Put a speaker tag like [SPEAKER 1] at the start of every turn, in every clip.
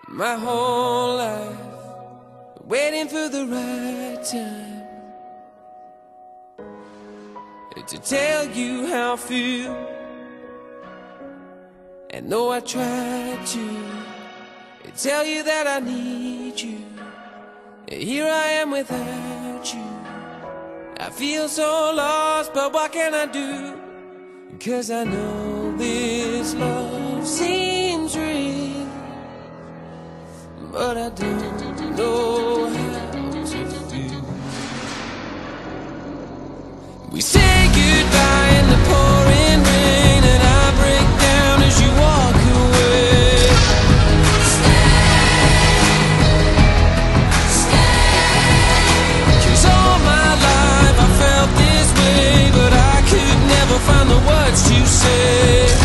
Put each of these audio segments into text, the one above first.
[SPEAKER 1] My whole life waiting for the right time to tell you how I feel. And though I tried to tell you that I need you, here I am without you. I feel so lost, but what can I do? 'Cause I know this love seems real, but I don't know how to feel. We say goodbye in the pouring rain, and I break down as you walk away. Stay. 'Cause all my life I felt this way, but I could never find the words to say.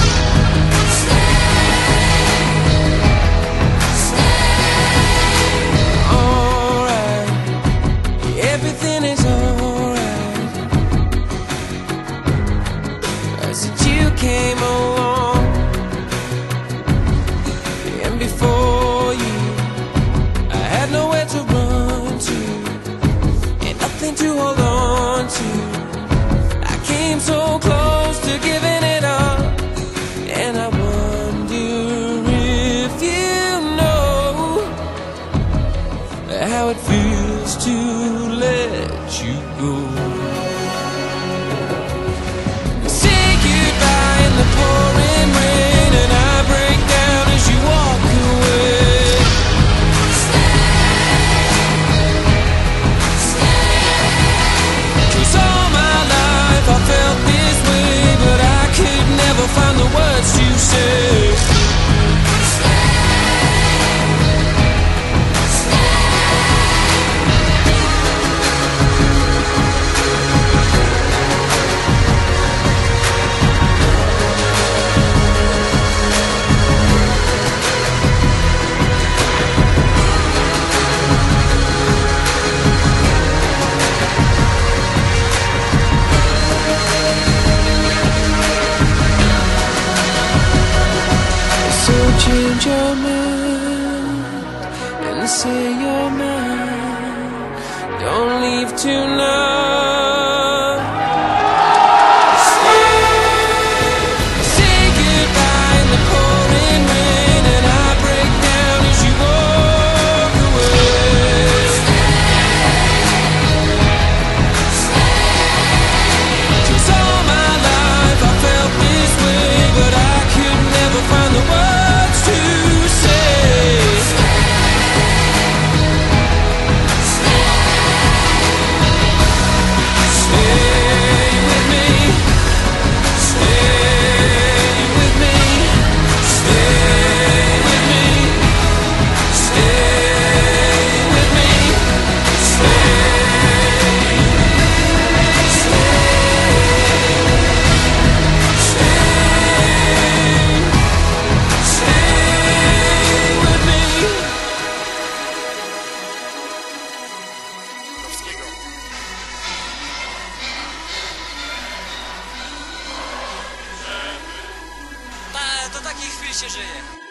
[SPEAKER 1] Came along, and before you I had nowhere to run to, and nothing to hold on to. I came so close to giving it up, and I wonder if you know how it feels to let you go. Pouring rain, and I break down as you walk away. Stay. 'Cause all my life I felt this way, but I could never find the words to say. So change your mind and say you're mine. Don't leave tonight. Say goodbye in the pouring rain, and I break down as you walk away. Stay. 'Cause all my life I felt this way, but I could never find the words to say. Stay with me. Stay with me. Stay with me. Stay with me.
[SPEAKER 2] Do takich chwil się żyje.